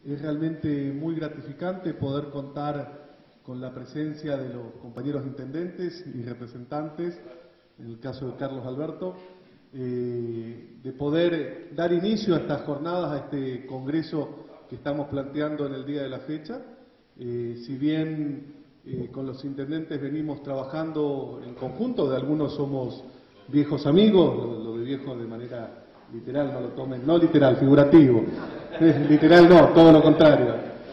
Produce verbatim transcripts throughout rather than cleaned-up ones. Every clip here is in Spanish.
Es realmente muy gratificante poder contar con la presencia de los compañeros intendentes y representantes, en el caso de Carlos Alberto, eh, de poder dar inicio a estas jornadas, a este congreso que estamos planteando en el día de la fecha. Eh, si bien eh, con los intendentes venimos trabajando en conjunto, de algunos somos viejos amigos, lo, lo de viejo de manera literal, no lo tomen, no literal, figurativo, literal no, todo lo contrario,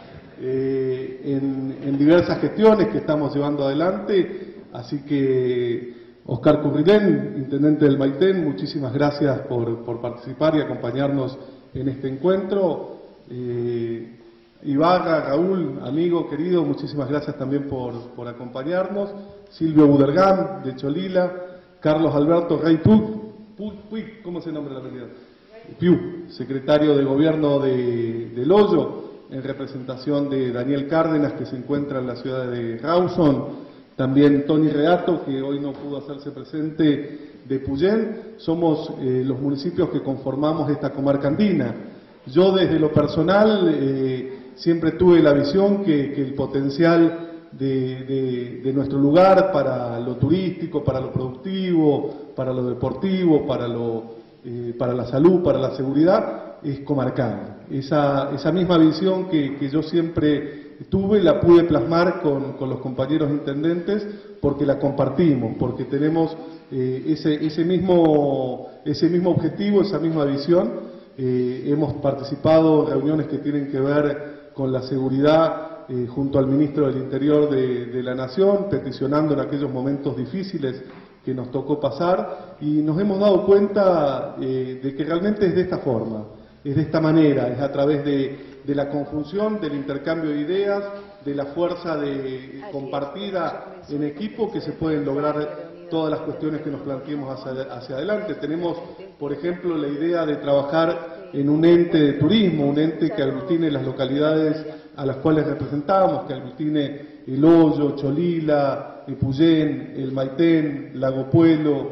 eh, en, en diversas gestiones que estamos llevando adelante, así que Oscar Currilén, intendente del Maitén, muchísimas gracias por, por participar y acompañarnos en este encuentro. Eh, Ibarra, Raúl, amigo, querido, muchísimas gracias también por, por acompañarnos. Silvio Budergam, de Cholila, Carlos Alberto Rey Puig, Puig, ¿cómo se nombra la realidad? Piu, secretario de Gobierno de, de Loyo, en representación de Daniel Cárdenas, que se encuentra en la ciudad de Rawson. También Tony Reato, que hoy no pudo hacerse presente, de Puyén. Somos eh, los municipios que conformamos esta comarca andina. Yo desde lo personal eh, siempre tuve la visión que, que el potencial de, de, de nuestro lugar para lo turístico, para lo productivo, para lo deportivo, para, lo, eh, para la salud, para la seguridad, es comarcal. Esa, esa misma visión que, que yo siempre tuve la pude plasmar con, con los compañeros intendentes porque la compartimos, porque tenemos eh, ese, ese, mismo, ese mismo objetivo, esa misma visión. Eh, hemos participado en reuniones que tienen que ver con la seguridad eh, junto al ministro del Interior de, de la Nación, peticionando en aquellos momentos difíciles que nos tocó pasar, y nos hemos dado cuenta eh, de que realmente es de esta forma, es de esta manera, es a través de, de la conjunción, del intercambio de ideas, de la fuerza de, compartida en equipo, que se pueden lograr todas las cuestiones que nos planteemos hacia, hacia adelante. Tenemos, por ejemplo, la idea de trabajar en un ente de turismo, un ente que aglutine las localidades a las cuales representamos, que aglutine El Hoyo, Cholila, Puyén, el Maitén, Lago Puelo,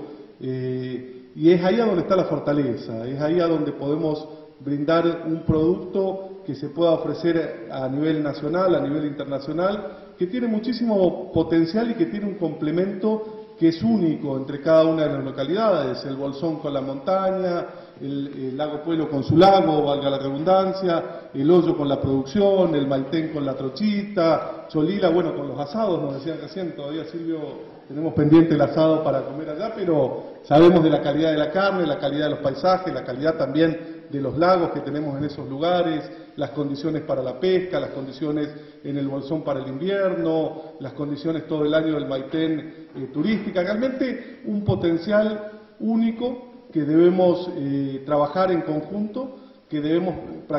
eh, y es ahí a donde está la fortaleza, es ahí a donde podemos brindar un producto que se pueda ofrecer a nivel nacional, a nivel internacional, que tiene muchísimo potencial y que tiene un complemento que es único entre cada una de las localidades, el Bolsón con la montaña, el, el Lago Puelo con su lago, valga la redundancia, el Hoyo con la producción, el Maitén con la trochita, Cholila, bueno, con los asados, nos decían recién, todavía Silvio, tenemos pendiente el asado para comer allá, pero sabemos de la calidad de la carne, la calidad de los paisajes, la calidad también de los lagos que tenemos en esos lugares, las condiciones para la pesca, las condiciones en el Bolsón para el invierno, las condiciones todo el año del Maitén eh, turística, realmente un potencial único que debemos eh, trabajar en conjunto, que debemos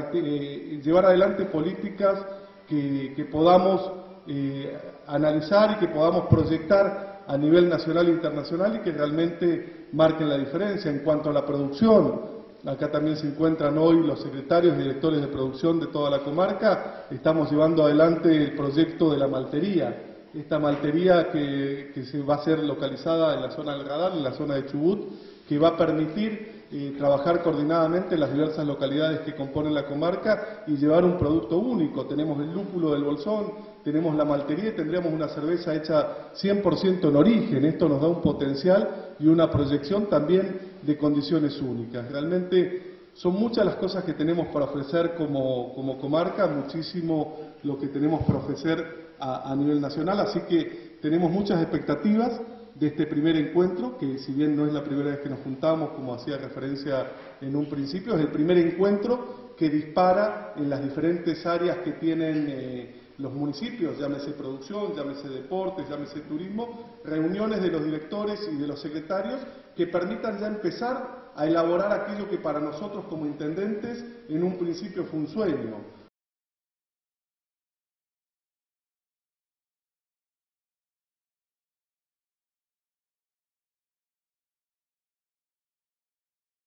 eh, llevar adelante políticas que, que podamos eh, analizar y que podamos proyectar a nivel nacional e internacional y que realmente marquen la diferencia en cuanto a la producción. Acá también se encuentran hoy los secretarios y directores de producción de toda la comarca. Estamos llevando adelante el proyecto de la maltería. Esta maltería que, que se va a ser localizada en la zona del Radar, en la zona de Chubut, que va a permitir eh, trabajar coordinadamente en las diversas localidades que componen la comarca y llevar un producto único. Tenemos el lúpulo del Bolsón, tenemos la maltería y tendríamos una cerveza hecha cien por ciento en origen. Esto nos da un potencial y una proyección también de condiciones únicas. Realmente son muchas las cosas que tenemos para ofrecer como, como comarca, muchísimo lo que tenemos para ofrecer a, a nivel nacional, así que tenemos muchas expectativas de este primer encuentro, que si bien no es la primera vez que nos juntamos, como hacía referencia en un principio, es el primer encuentro que dispara en las diferentes áreas que tienen eh, los municipios, llámese producción, llámese deportes, llámese turismo, reuniones de los directores y de los secretarios que permitan ya empezar a elaborar aquello que para nosotros como intendentes en un principio fue un sueño.